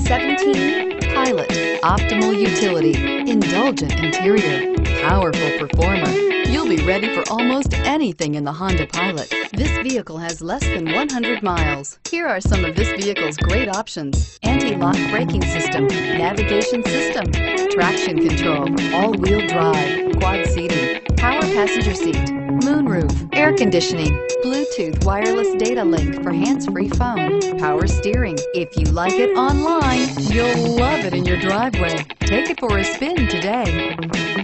2017 Pilot. Optimal utility, indulgent interior, powerful performer. You'll be ready for almost anything in the Honda Pilot. This vehicle has less than 100 miles. Here are some of this vehicle's great options: anti-lock braking system, navigation system, traction control, all-wheel drive, quad seating, power passenger seat, moonroof, air conditioning, Bluetooth wireless data link for hands-free phone, power steering. If you like it online, you'll love it in your driveway. Take it for a spin today.